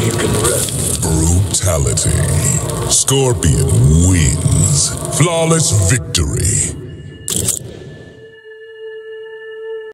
you can rest. Brutality. Scorpion wins. Flawless victory.